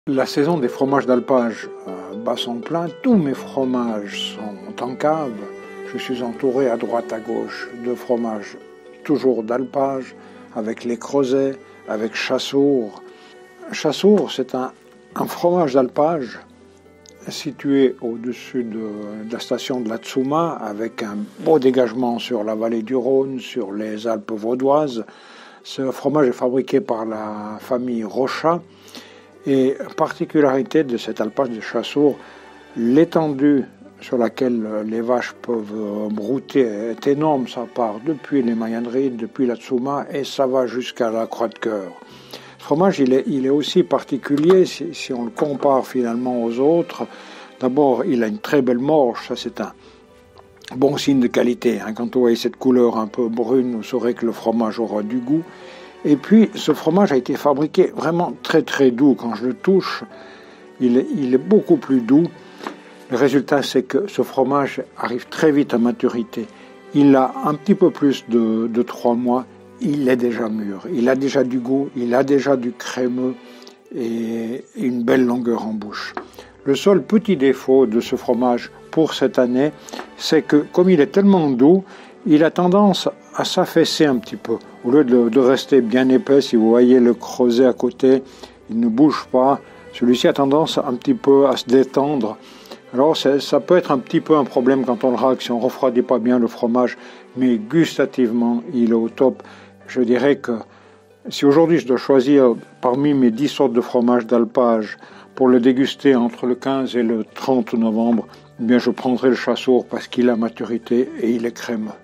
La saison des fromages d'alpage bat son plein. Tous mes fromages sont en cave. Je suis entouré à droite à gauche de fromages toujours d'alpage, avec les creusets, avec Chassour. Chassour, c'est un fromage d'alpage situé au-dessus de la station de la Tsouma, avec un beau dégagement sur la vallée du Rhône, sur les Alpes vaudoises. Ce fromage est fabriqué par la famille Rochat. Et particularité de cet alpage de Chassour, l'étendue sur laquelle les vaches peuvent brouter est énorme. Ça part depuis les Mayenneries, depuis la Tsouma, et ça va jusqu'à la Croix de Cœur. Ce fromage, il est aussi particulier si on le compare finalement aux autres. D'abord, il a une très belle morge, ça c'est un bon signe de qualité. Quand vous voyez cette couleur un peu brune, vous saurez que le fromage aura du goût. Et puis, ce fromage a été fabriqué vraiment très très doux. Quand je le touche, il est beaucoup plus doux. Le résultat, c'est que ce fromage arrive très vite à maturité. Il a un petit peu plus de 3 mois. Il est déjà mûr. Il a déjà du goût, il a déjà du crémeux et une belle longueur en bouche. Le seul petit défaut de ce fromage pour cette année, c'est que comme il est tellement doux, il a tendance à s'affaisser un petit peu. Au lieu de rester bien épais, si vous voyez le creuset à côté, il ne bouge pas. Celui-ci a tendance un petit peu à se détendre. Alors ça peut être un petit peu un problème quand on le racle, si on ne refroidit pas bien le fromage, mais gustativement, il est au top. Je dirais que si aujourd'hui je dois choisir parmi mes 10 sortes de fromage d'alpage pour le déguster entre le 15 et le 30 novembre, eh bien je prendrai le Chassour parce qu'il a maturité et il est crémeux.